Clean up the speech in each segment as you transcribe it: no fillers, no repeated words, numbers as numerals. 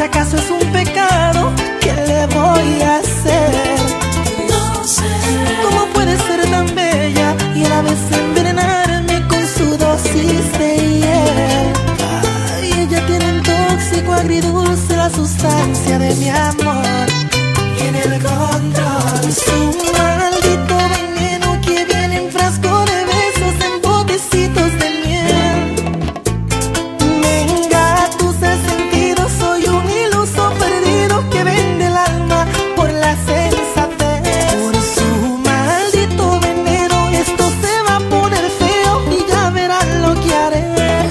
si acaso es un pecado, ¿qué le voy a hacer? No sé ¿Cómo puede ser tan bella y a la vez envenenarme con su dosis de hiel? Ay, ella tiene un tóxico agridulce, la sustancia de mi amor. Tiene el control, su maldito veneno que viene en frasco de besos, en botecitos de miel. Me engatusa el sentido, soy un iluso perdido que vende el alma por la sensatez. Por su maldito veneno esto se va a poner feo y ya verán lo que haré.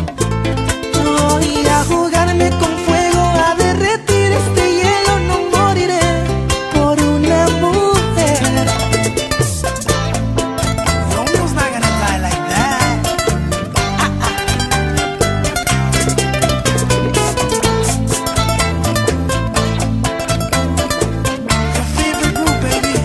Voy a jugarme con fuego, a derretir este hielo, no moriré por una mujer. Romeo's not gonna die like that. Your favorite group, baby.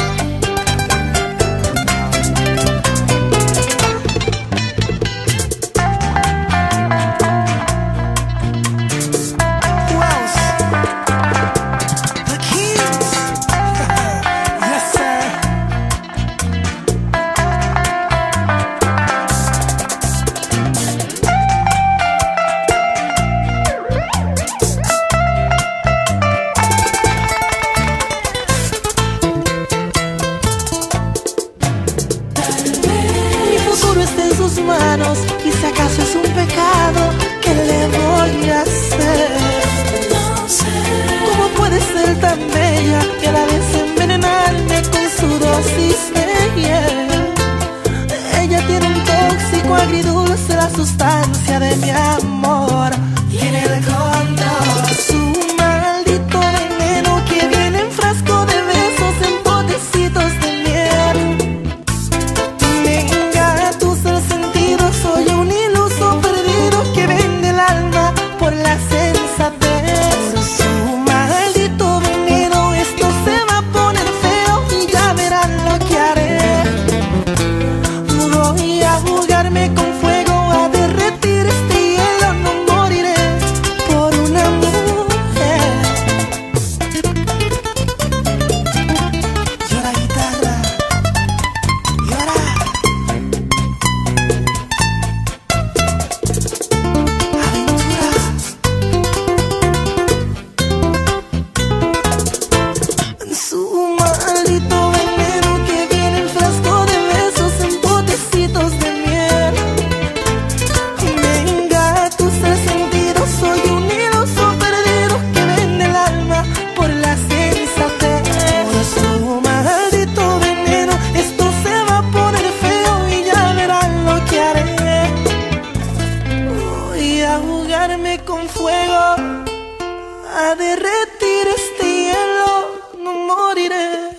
Who else? The Kings. Yes, sir. Mi futuro está en sus manos y si acaso es un pecado, ¿qué le voy a hacer? No sé ¿Cómo puede ser tan bella y a la vez envenenarme con su dosis de hiel? Ella tiene un tóxico agridulce, la sustancia de mi amor. Tiene el control, su maldito veneno que viene en frasco de besos, en botecitos de miel. Me engatusa el sentido, soy un iluso perdido que vende el alma por la sensatez. Por su maldito veneno esto se va a poner feo y ya verán lo que haré. Voy a jugarme con fuego, a derretir este hielo, no moriré por una mujer. Llora, guitarra. Llora. Aventura. Su maldito veneno que viene en frasco de besos, en botecitos de miel. Me engatusa el sentido, soy un iluso perdido que vende el alma por la sensatez. Por su maldito veneno esto se va a poner feo y ya verán lo que haré. Voy a jugarme con fuego, a derretir este hielo, no moriré